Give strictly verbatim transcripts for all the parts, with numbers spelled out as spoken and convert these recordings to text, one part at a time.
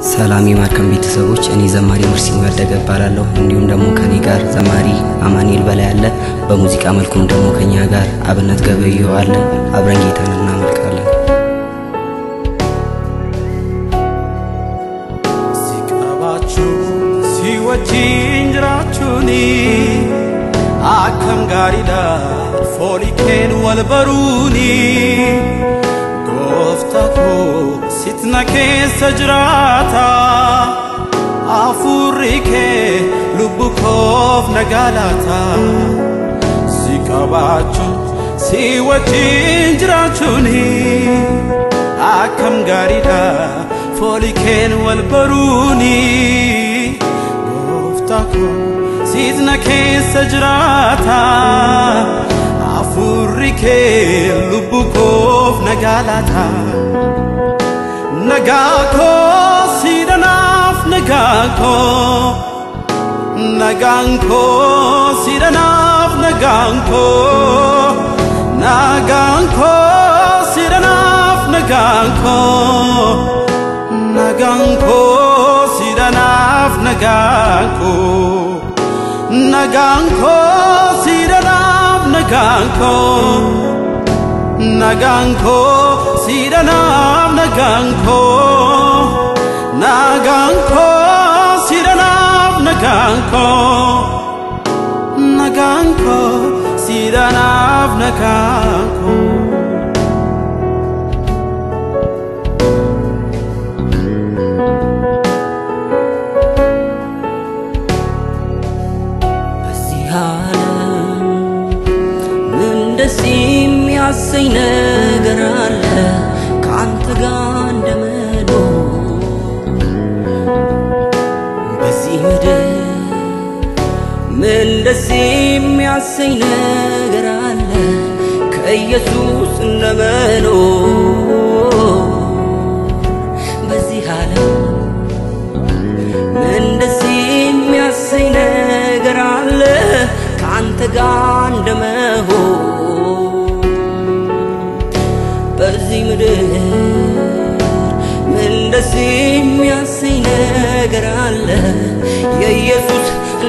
ሰላም የማርከም ቤተሰቦች እኔ ዘማሪ መርሲ ወልደገ ባላለሁ እንዲሁም ደግሞ ከኔ ጋር ዘማሪ አማኑኤል በላይ አለ በሙዚቃ መልኩም ደግሞ ከኛ ጋር አብነት ገበየው አለ አብረን ጌታን እናመልካለን ሲቀባችሁ ሲወጂንጅራችሁኒ አከም ጋሪዳ ፎሊኬን ወልበሩኒ ጎፍታኮ Sitnake sajrata afurike lubukov nagalata sikabachu siwajinjrachuni akam garida foliken walbaruni goftako sitnake sajrata afurike lubukov nagalata Nagako sidanaf nagako Naganko sidanaf naganko Naganko sidanaf naganko Naganko sidanaf naganko Naganko sidanaf naganko Naganko sidanaf naganko Naganko sidanaf naganko Naganko sidanaf naganko Besihalam mendesim ያሰኝ ነገር አለ ካንተ ጋር እንደመኖ በዚህ ምድር ምን ደስ የሚያሰኝ ነገር አለ ከኢየሱስ እንደመኖ በዚህ ዓለም ምን ደስ የሚያሰኝ ነገር አለ ካንተ ጋር እንደመሆ በዚህ ምድር ምን ደስ የሚያሰኝ ነገር አለ የኢየሱስ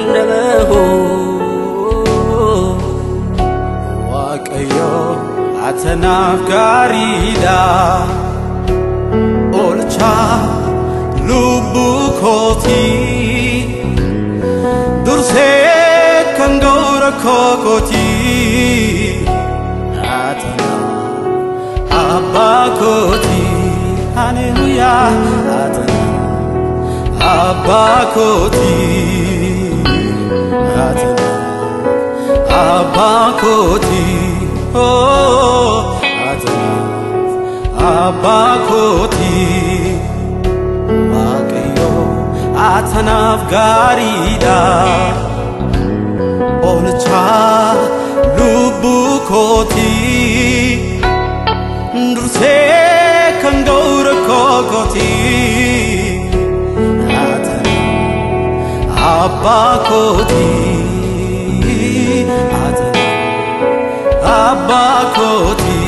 እንደመሆን ዋቀዮ አተናፍቃሪዳ ኦልቻ ሉቡኮቲ ዱርሴ ከንጎረኮኮቲ Abakoti, hallelujah, Atana. Abakoti, Atana. Abakoti, oh, Atana. Abakoti, Wakayo, Atana Garida, Olcha, Lubukoti. Durse kangora kokoti Atana Abakoti Atana Abakoti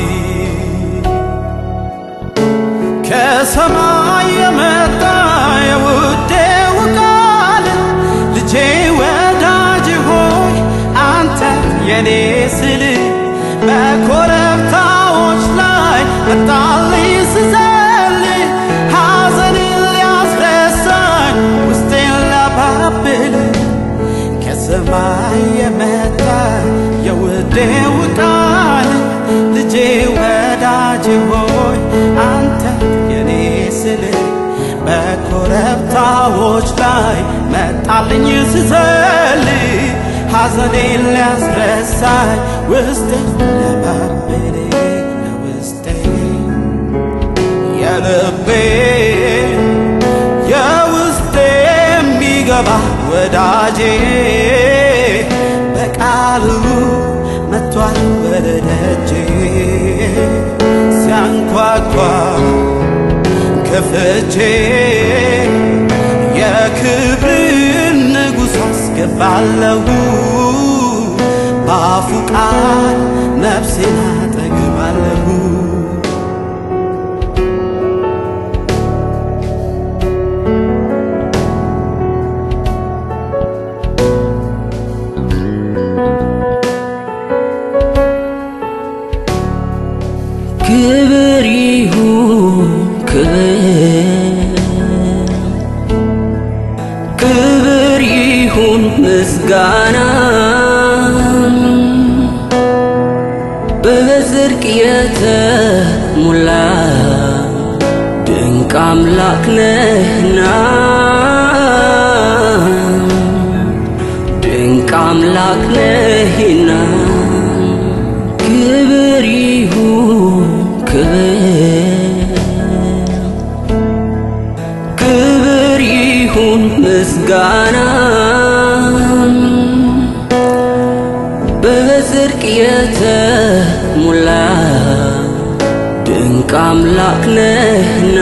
Kesamay yameta yawude wakal Lije wadaji hoy anta yene sili Bekorefta Atali sizali hazani liasresan Ustilla babili Kesamaya meta Yawde wakal Lije wadaji hoy Anta yenisili Bekorefta wochlai Metalini sizali hazani liasresan Ustilla babili Yalebe Yawuste migaba wadaje Bekalu metwal wadaje Siankwakwa kefeje Yakibrin ንጉስ አስገባለሁ ባፉ ቃል ነፍሴን አጠግባለሁ ምስጋና በጽድቅ የተሞላ ድንቅ አምላክ ነህና ድንቅ አምላክ ነህና ክብር ይሁን ክብር ይሁን ምስጋና በጽድቅ የተሞላ ድንቅ አምላክ ነህና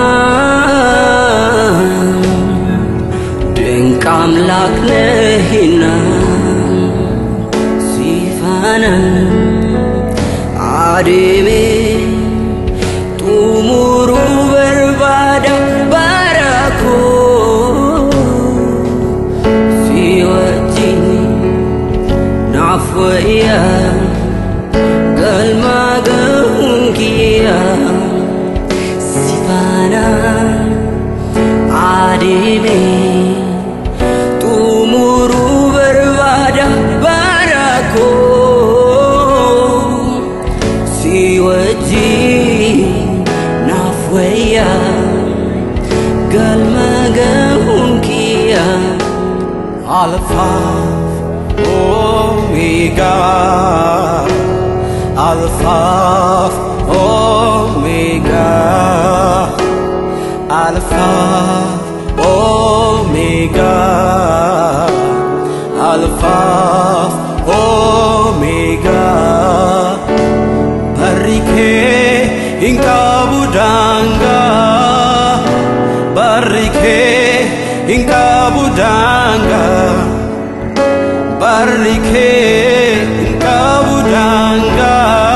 ድንቅ አምላክ ነህና ሲፋና አዴሜ ጡሙሩ በርባዳ ባራኮ ሲወጂ ናፎያ ገልማገሁንኪያ ሲፋና አዴሜ ጡሙሩ በርባዳ ባራኮ ሲወጂ ናፎያ ገልማገሁንኪያ Alpha Omega Alpha Omega Alpha Omega Alpha Omega Barike Inkabudanga Barike Inkabudanga Barike Inkabudanga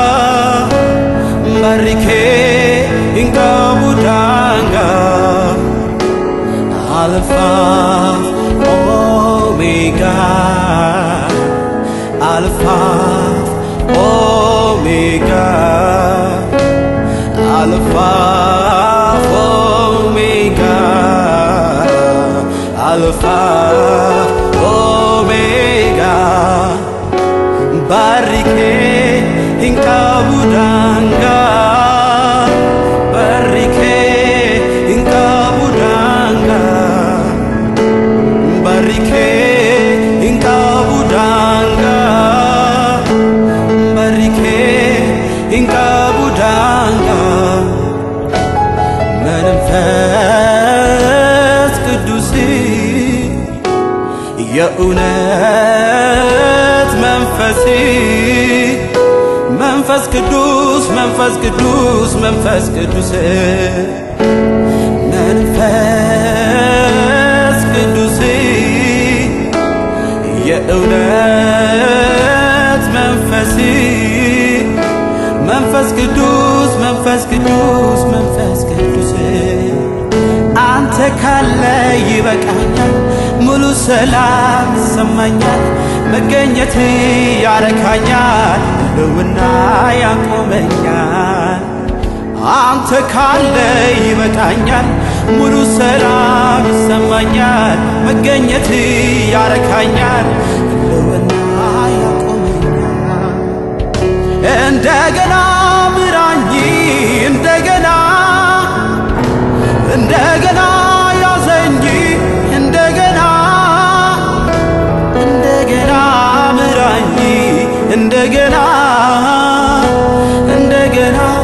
Barike Inkabudanga Alpha Omega Alpha Omega Alpha Omega Alpha Omega Barike Inkabudanga Barike Inkabudanga Barike Inkabudanga Barike Inkabudanga Manifest Kudusi የእውነት መንፈስ መንፈስ ቅዱስ መንፈስ ቅዱስ መንፈስ ቅዱስ መንፈስ ቅዱስ የእውነት መንፈስ መንፈስ ቅዱስ መንፈስ ቅዱስ መንፈስ ቅዱስ አንተ ካለ ይበቃኛል ሙሉ ሰላም ይሰማኛል መገኘት ያረካኛል ህልውና ያቆመኛል አንተ ካለ ይበቃኛል ሙሉ ሰላም ይሰማኛል መገኘት ያረካኛል ህልውና ያቆመኛል እንደገና ምራኝ እንደገና እንደገና ያዘኝ እንደገና እንደገና ምራኝ እንደገና እንደገና